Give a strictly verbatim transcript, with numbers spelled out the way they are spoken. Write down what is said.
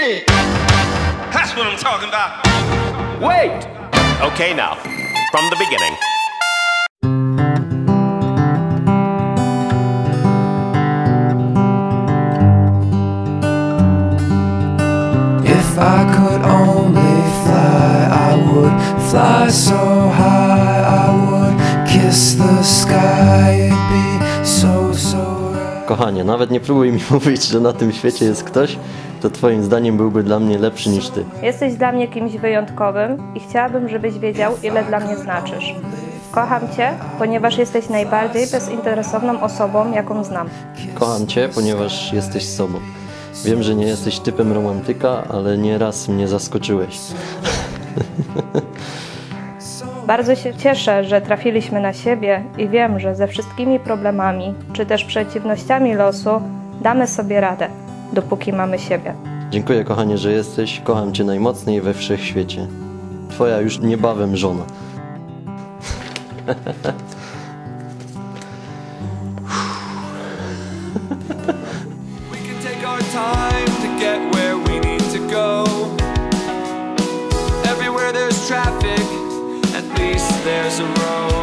shit. That's what I'm talking about. Wait. Okay, now, from the beginning. If I could only fly, I would fly so high, I would kiss the sky, it'd be so, so right. Kochanie, nawet nie próbuj mi mówić, że na tym świecie jest ktoś, kto twoim zdaniem byłby dla mnie lepszy niż ty. Jesteś dla mnie kimś wyjątkowym i chciałabym, żebyś wiedział, ile dla mnie znaczysz. Kocham cię, ponieważ jesteś najbardziej bezinteresowną osobą, jaką znam. Kocham cię, ponieważ jesteś sobą. Wiem, że nie jesteś typem romantyka, ale nieraz mnie zaskoczyłeś. Bardzo się cieszę, że trafiliśmy na siebie i wiem, że ze wszystkimi problemami, czy też przeciwnościami losu damy sobie radę, dopóki mamy siebie. Dziękuję, kochanie, że jesteś. Kocham cię najmocniej we wszechświecie. Twoja już niebawem żona. Time to get where we need to go. Everywhere there's traffic, at least there's a road.